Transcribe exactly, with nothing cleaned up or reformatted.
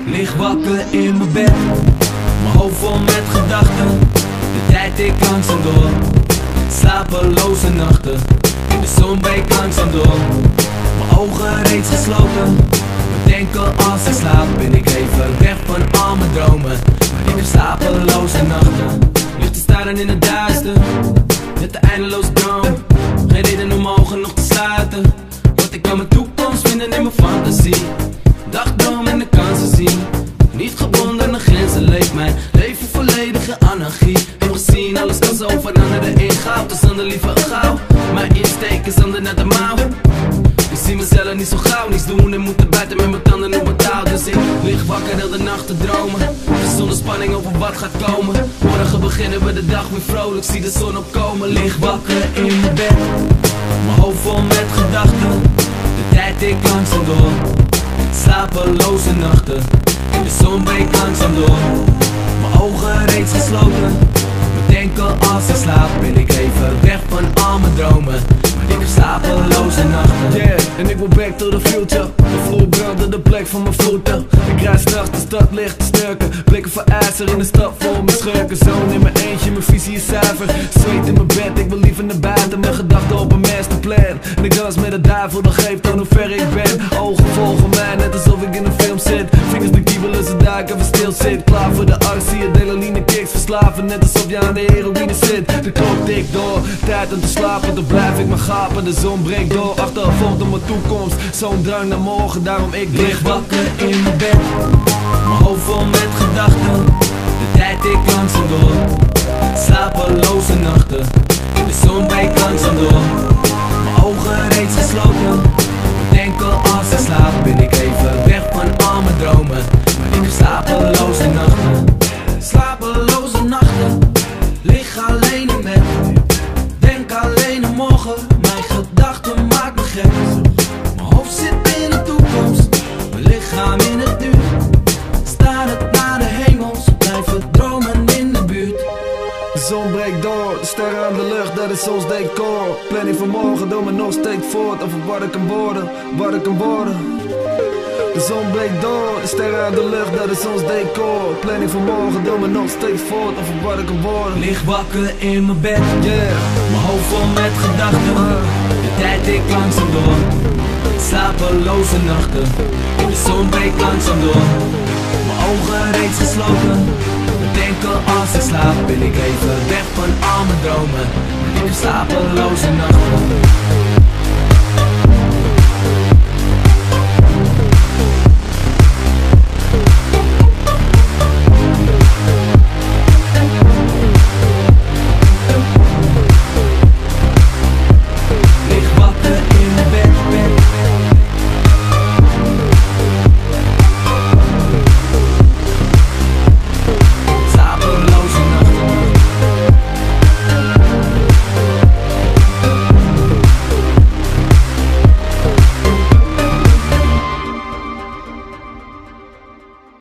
Lig wakker in mijn bed, mijn hoofd vol met gedachten. De tijd ik langzaam door, slapeloze nachten. In de zon breekt langzaam door, mijn ogen reeds gesloten. Mijn denken als ik slaap, ben ik even weg van al mijn dromen. Maar ik heb slapeloze nachten, ligt te staren in het duister. Met de eindeloze droom, geen reden om mijn ogen nog te sluiten. Want ik kan mijn toekomst vinden in mijn fantasie. Dagdroom en de kansen zien, niet gebonden aan grenzen leeft mijn leven volledige anarchie. Heb gezien, alles kan zo veranderen in goud. Dus ander liever gauw, mijn insteek is ander naar de mouw. Ik zie mezelf niet zo gauw, niets doen en moeten buiten met mijn tanden op mijn touw. Dus ik lig wakker heel de nacht te dromen, zonder spanning over wat gaat komen. Morgen beginnen we de dag weer vrolijk, zie de zon opkomen. Lig wakker in mijn bed, mijn hoofd vol met gedachten. De tijd ik langzaam door, slapeloze nachten. In de zon breekt langzaam door, mijn ogen reeds gesloten. Mijn denken als ik slaap, ben ik even weg van al mijn dromen. Maar ik heb slapeloze nachten. Yeah, en ik wil back to the future. De vloer brandde de plek van mijn voeten. Ik rijd s'nachts de stad licht te snurken. Blikken voor ijzer in de stad vol mijn schurken. Zoon in mijn eentje, mijn visie is zuiver. Zweet in mijn bed, ik wil liever naar buiten. Mijn gedachten op een masterplan. En ik dans met de duivel, dat geeft aan hoe ver ik ben. Ogen volgen mij, net alsof ik in een film zit. Vingers de kiebelen, zodat ik even stil zit. Klaar voor de arts, zie je delaline kicks verslaven. Net alsof je aan de heroïne zit. De klok tikt door, tijd om te slapen. Dan blijf ik maar gapen, de zon breekt door. Achtervolgd op mijn toekomst, zo'n drang naar morgen. Daarom ik lig wakker in mijn bed, mijn hoofd vol met gedachten. De tijd ik langzaam door, slapeloze nachten. De zon breekt langzaam door, mijn ogen reeds gesloten. Mijn denken als ik slaap, ben ik even weg van al mijn dromen. Maar ik heb slapeloze nachten, slapeloze nachten. Lig alleen in bed, denk alleen aan morgen. Mijn gedachten maken me gek. Mijn hoofd zit in de toekomst, mijn lichaam in het nu. Starend naar de hemels, blijven dromen in de buurt. De zon breekt door, de sterren aan de lucht, dat is ons decor. Planning van morgen, doe me nog steeds voort. Over wat ik kan worden, wat ik kan worden. De zon breekt door, de sterren aan de lucht, dat is ons decor. Planning van morgen, doe me nog steeds voort. Over wat ik kan worden. Lig wakker in mijn bed, yeah. Mijn hoofd vol met gedachten. De tijd ik langzaam door, slapeloze nachten. De zon breekt langzaam door, mijn ogen reeds gesloten. Mijn denken als ik slaap, ben ik even weg van al mijn dromen. Ik heb slapeloze nachten.